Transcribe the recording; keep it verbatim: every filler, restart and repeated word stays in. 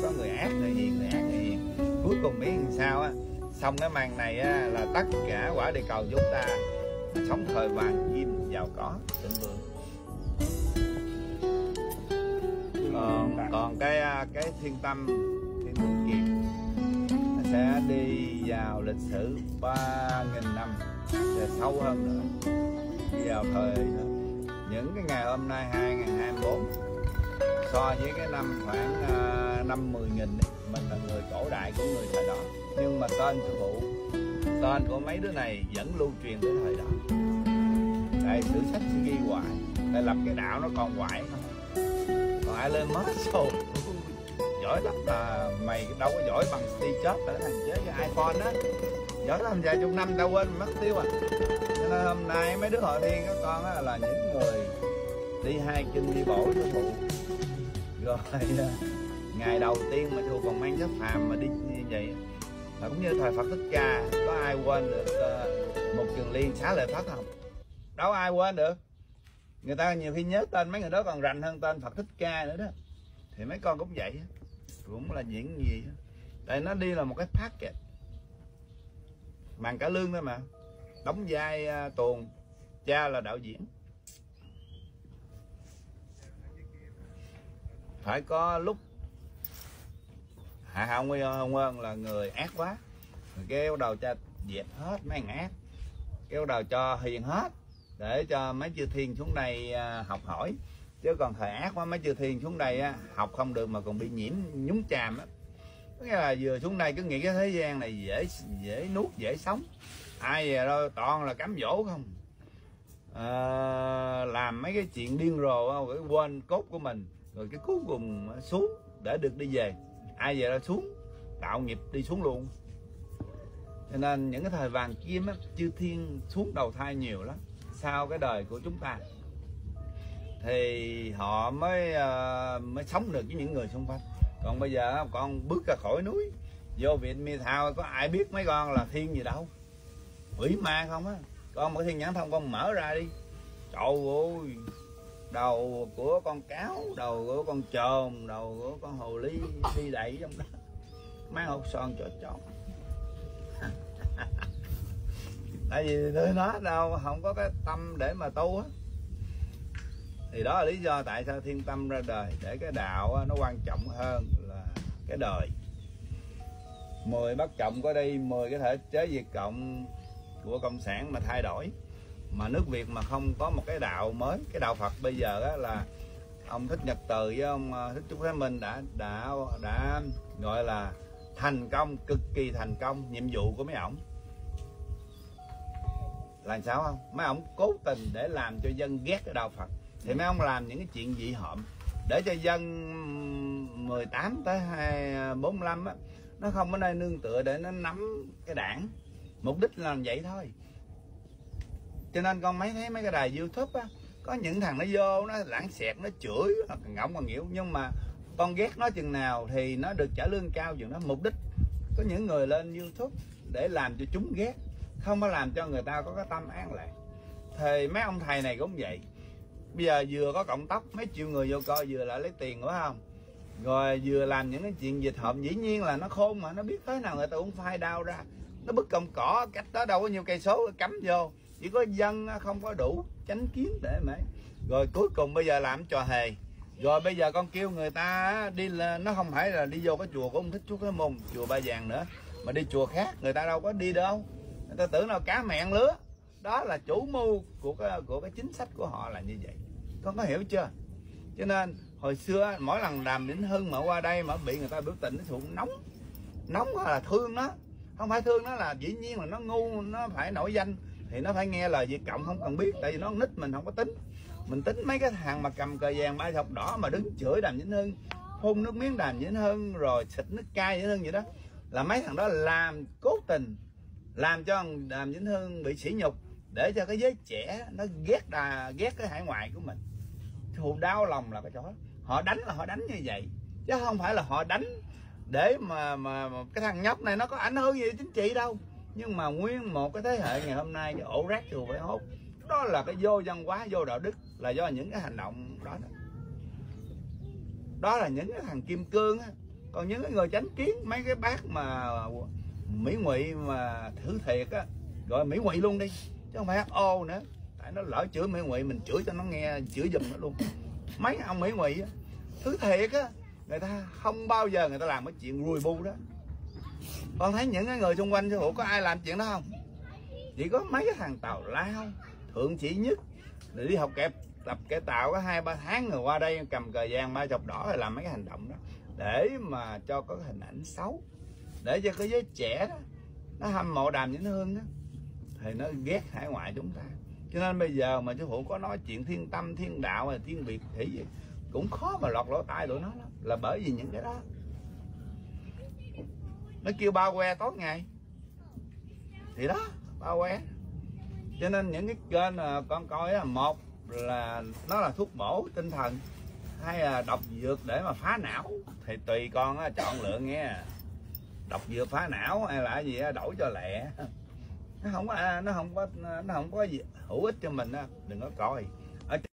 có người ác người hiền, người ác người hiền. Cuối cùng biết làm sao á, xong cái màn này á, là tất cả quả địa cầu chúng ta sống thời vàng kim giàu có thịnh vượng. Còn còn cái cái thiên tâm thiên tuấn kiệt nó sẽ đi vào lịch sử ba nghìn năm, sẽ sâu hơn nữa, đi vào thời nữa. Những cái ngày hôm nay hai nghìn hai mươi bốn so với cái năm khoảng uh, năm mười nghìn, mình là người cổ đại của người thời đó, nhưng mà tên sư phụ, tên của mấy đứa này vẫn lưu truyền tới thời đó. Đây sử sách sẽ ghi hoài, để lập cái đạo nó còn hoài không, còn ai lên mất rồi giỏi lắm. Là mày đâu có giỏi bằng Steve Jobs ở thằng chế cái iPhone đó, giỏi lắm vài chục năm tao quên mất tiêu à. Cho nên hôm nay mấy đứa họ thiên các con á, là những người đi hai chân đi bộ sư phụ. Rồi ngày đầu tiên mà tôi còn mang chất phàm mà đi như vậy là cũng như thời Phật Thích Ca, có ai quên được uh, một trường liên xá lợi Phất không? Đâu ai quên được. Người ta nhiều khi nhớ tên mấy người đó còn rành hơn tên Phật Thích Ca nữa đó. Thì mấy con cũng vậy, cũng là diễn gì đó. Tại nó đi là một cái package, bằng cả lương thôi mà, đóng vai uh, tuồng, cha là đạo diễn. Phải có lúc Hạ Hạo Nguyên Nguyên là người ác quá, người kéo đầu cho dẹp hết mấy thằng ác, kéo đầu cho hiền hết, để cho mấy chư thiên xuống đây học hỏi. Chứ còn thời ác quá, mấy chư thiên xuống đây á, học không được mà còn bị nhiễm nhúng chàm á. Có nghĩa là vừa xuống đây cứ nghĩ cái thế gian này dễ dễ nuốt dễ sống, ai về đâu toàn là cám dỗ không, à, làm mấy cái chuyện điên rồ, cái quên cốt của mình, rồi cái cuối cùng xuống để được đi về, ai về đó xuống tạo nghiệp đi xuống luôn. Cho nên những cái thời vàng kim á, chư thiên xuống đầu thai nhiều lắm. Sau cái đời của chúng ta thì họ mới uh, mới sống được với những người xung quanh. Còn bây giờ con bước ra khỏi núi vô viện mi thao, có ai biết mấy con là thiên gì đâu, quỷ ma không á. Con một thiên nhãn thông con mở ra đi, trời ơi, đầu của con cáo, đầu của con chồn, đầu của con hồ ly đi đậy trong đó, mang hột son cho tròn. Tại vì đứa nó đâu không có cái tâm để mà tu á. Thì đó là lý do tại sao thiên tâm ra đời, để cái đạo nó quan trọng hơn là cái đời. Mười bất trọng có đi, mười cái thể chế Việt Cộng của Cộng sản mà thay đổi, mà nước Việt mà không có một cái đạo mới. Cái đạo Phật bây giờ á, là ông Thích Nhật Từ với ông Thích Trúc Thái Minh đã đã đã gọi là thành công, cực kỳ thành công. Nhiệm vụ của mấy ổng là sao không? Mấy ổng cố tình để làm cho dân ghét cái đạo Phật, thì mấy ông làm những cái chuyện dị hợm để cho dân mười tám tới bốn mươi lăm á, nó không có nơi nương tựa để nó nắm cái đảng. Mục đích là làm vậy thôi. Cho nên con mấy thấy mấy cái đài YouTube á, có những thằng nó vô nó lãng xẹt, nó chửi, nó ngọng còn nghỉu, nhưng mà con ghét nó chừng nào thì nó được trả lương cao chừng đó. Mục đích có những người lên YouTube để làm cho chúng ghét, không có làm cho người ta có cái tâm an lạc. Thì mấy ông thầy này cũng vậy. Bây giờ vừa có cộng tóc, mấy triệu người vô coi, vừa lại lấy tiền nữa không, rồi vừa làm những cái chuyện dịch hợm. Dĩ nhiên là nó khôn mà, nó biết thế nào người ta cũng phai đau ra, nó bứt cọng cỏ cách đó đâu có nhiều cây số cắm vô, chỉ có dân không có đủ chánh kiến để mà. Rồi cuối cùng bây giờ làm trò hề. Rồi bây giờ con kêu người ta đi lên, nó không phải là đi vô cái chùa của ông Thích Trúc Thái Môn, chùa Ba Vàng nữa, mà đi chùa khác, người ta đâu có đi đâu. Người ta tưởng nào cá mẹn lứa. Đó là chủ mưu của cái, của cái chính sách của họ là như vậy. Con có hiểu chưa? Cho nên hồi xưa mỗi lần Đàm Vĩnh Hưng mà qua đây mà bị người ta biểu tình, nó sụn nóng. Nóng là thương nó, không phải thương nó là dĩ nhiên là nó ngu, nó phải nổi danh thì nó phải nghe lời Việt Cộng, không cần biết, tại vì nó nít mình không có tính. Mình tính mấy cái thằng mà cầm cờ vàng ba sọc đỏ mà đứng chửi Đàm Vĩnh Hưng, phun nước miếng Đàm Vĩnh Hưng, rồi xịt nước cay Vĩnh Hưng vậy đó, là mấy thằng đó làm cố tình làm cho Đàm Vĩnh Hưng bị sỉ nhục, để cho cái giới trẻ nó ghét đà, ghét cái hải ngoại của mình. Thù đau lòng là cái chỗ đó. Họ đánh là họ đánh như vậy, chứ không phải là họ đánh để mà, mà, mà cái thằng nhóc này nó có ảnh hưởng gì đến chính trị đâu. Nhưng mà nguyên một cái thế hệ ngày hôm nay, cái ổ rác chùa phải hốt, đó là cái vô văn hóa, vô đạo đức, là do những cái hành động đó đó, đó là những cái thằng kim cương á. Còn những cái người chánh kiến, mấy cái bác mà mỹ ngụy mà thử thiệt á, gọi mỹ ngụy luôn đi chứ không phải hát ô nữa, tại nó lỡ chửi mỹ ngụy mình chửi cho nó nghe, chửi giùm nó luôn. Mấy ông mỹ ngụy á thứ thiệt á, người ta không bao giờ người ta làm cái chuyện rùi bu đó. Con thấy những cái người xung quanh sư phụ có ai làm chuyện đó không? Chỉ có mấy cái thằng tào lao thượng sĩ nhất để đi học kẹp tập kẻ tạo có hai ba tháng rồi qua đây cầm cờ vàng ba chọc đỏ rồi làm mấy cái hành động đó để mà cho có cái hình ảnh xấu, để cho cái giới trẻ đó nó hâm mộ Đàm Vĩnh Hương đó, thì nó ghét hải ngoại chúng ta. Cho nên bây giờ mà sư phụ có nói chuyện thiên tâm thiên đạo hay thiên biệt thì gì cũng khó mà lọt lỗ tai tụi nó lắm, là bởi vì những cái đó nó kêu bao que tối ngày thì đó bao que. Cho nên những cái kênh mà con coi là một là nó là thuốc bổ tinh thần, hay là độc dược để mà phá não thì tùy con á, chọn lựa nghe. Độc dược phá não hay là gì á, đổi cho lẹ, nó không có nó không có nó không có gì hữu ích cho mình á, đừng có coi. Ở